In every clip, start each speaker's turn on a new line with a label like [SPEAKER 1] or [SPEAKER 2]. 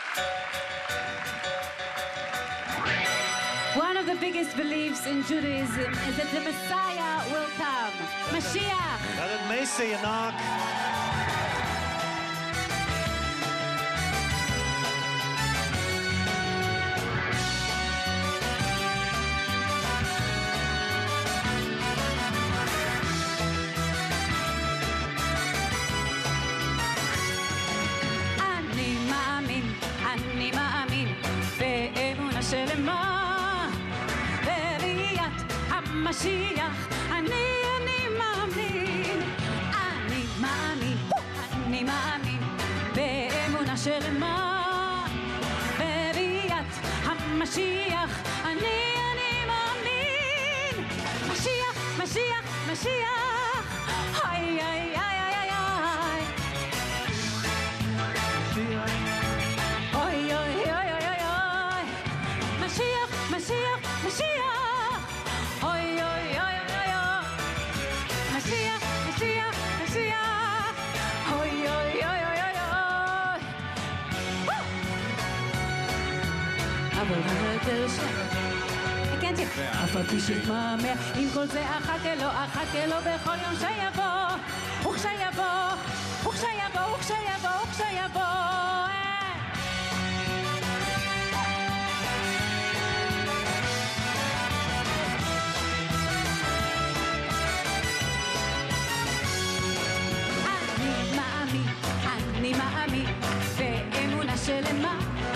[SPEAKER 1] One of the biggest beliefs in Judaism is that the Messiah will come. Mashiach.
[SPEAKER 2] Dat het meeste je naak.
[SPEAKER 1] אני מאמין באמונה שלמה בראיית המשיח אני מאמין אני מאמין באמונה שלמה בראיית המשיח אני מאמין משיח משיח משיח היי היי היי היי היי אוי אוי אוי אוי אוי אוי משיח משיח משיח אוי אוי אוי אוי אוי משיח משיח משיח אוי אוי אוי אוי אוי אוי אבל יותר הקנתי אף על פי שהתמהמה עם כל זה אחכה לו בכל יום שיבוא וכשיבוא וכשיבוא וכשיבוא וכשיבוא אני מאמין באמונה שלמה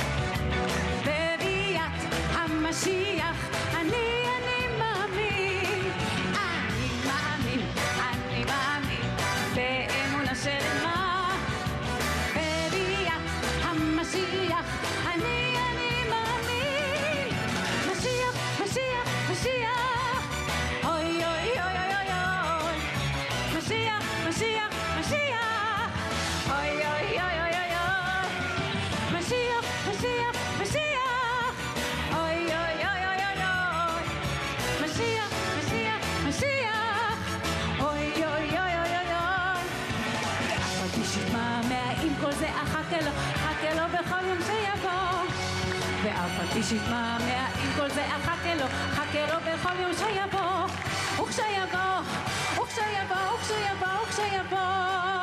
[SPEAKER 1] בראיית המשיח אני מאמין אני מאמין אני מאמין באמונה שלמה בראיית המשיח אני מאמין משיח משיח משיח אוי אוי אוי אוי אוי משיח משיח משיח אוי אוי אוי אוי אוי אוי משיח משיח משיח אוי אוי אוי אוי אוי אוי משיח משיח משיח אוי אוי אוי אוי אוי אוי אף על פי שהתמהמה עם כל זה חכה לו בכל יום שיבוא ואף על פי שהתמהמה עם כל זה חכה לו בכל יום שיבוא וכשיבוא וכשיבוא וכשיבוא וכשיבוא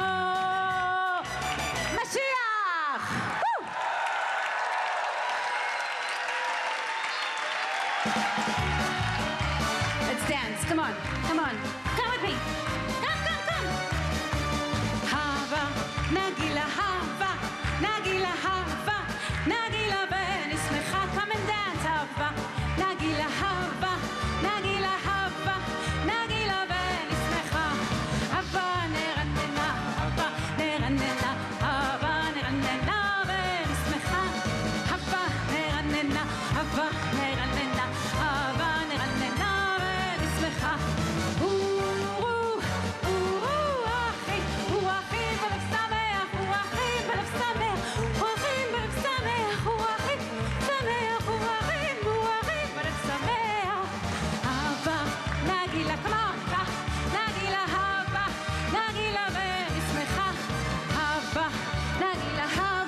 [SPEAKER 1] Mashiach! Woo! Let's dance. Come on. Come on. Come with me. Come, come, come. Hava, Nagila, Hava, Nagila, Hava, Nagila, ונשמחה. Come and dance, Hava, Nagila, Hava, Nagila, Hava, Nagila, ונשמחה. Hava, נרננה, Hava, נרננה. Hava נרננה ונשמחה Hava נרננה Hava נרננה Hava נרננה ונשמחה אחי הוא אחי בלב שמח הוא אחי בלב שמח הוא אחי בלב שמח הוא אחי שמח הוא אחי בלב שמח Hava נגילה כמו נגילה Hava נגילה ונשמחה Hava נגילה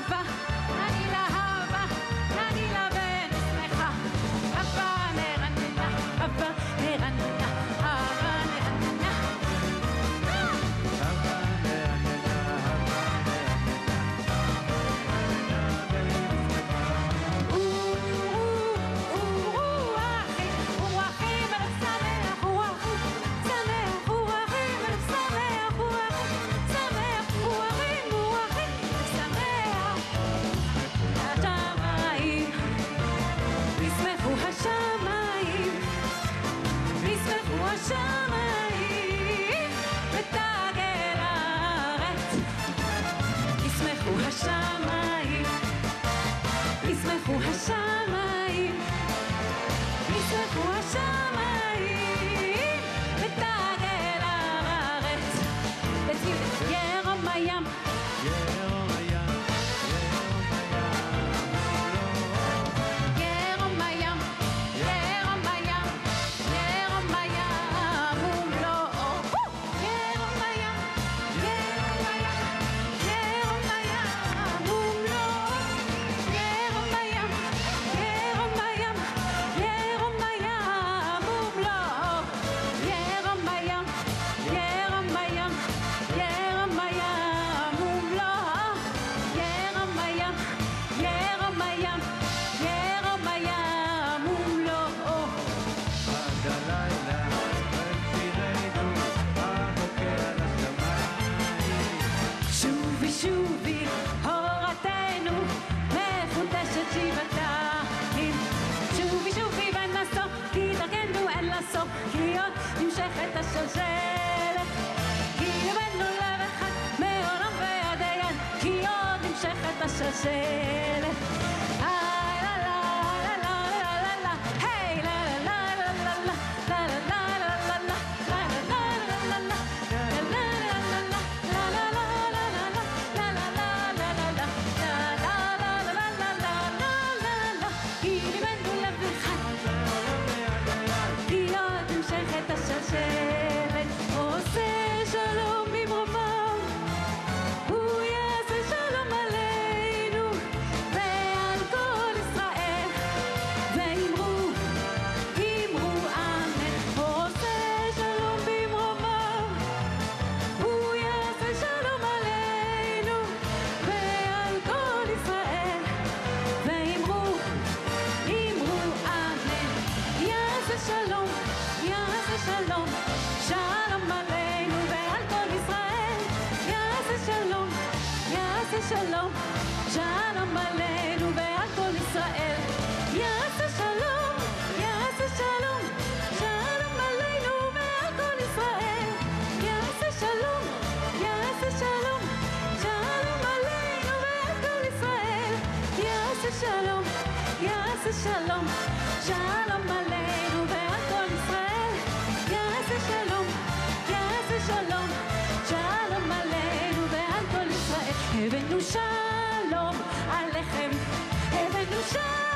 [SPEAKER 1] השלשלת. היי לה לה לה לה לה לה, היי לה לה לה לה לה לה לה לה לה לה השלשלת, עושה שלום במרומיו, הוא יעשה שלום עלינו ועל כל ישראל, ואמרו, אמרו אמן. עושה שלום במרומיו, הוא יעשה שלום עלינו ועל כל ישראל, ואמרו, אמרו אמן. יעשה שלום, יעשה שלום, שלום עלינו ועל כל ישראל. יעשה שלום, יעשה שלום, שלום עלינו ועל כל ישראל. יעשה שלום, יעשה שלום, שלום עלינו ועל כל ישראל. יעשה שלום, יעשה שלום, שלום עלינו ועל כל ישראל. יעשה שלום, יעשה שלום, שלום עלינו ועל כל ישראל. יעשה שלום, יעשה שלום, שלום עלינו ועל כל ישראל. הבאנו שלום עליכם, הבאנו שלום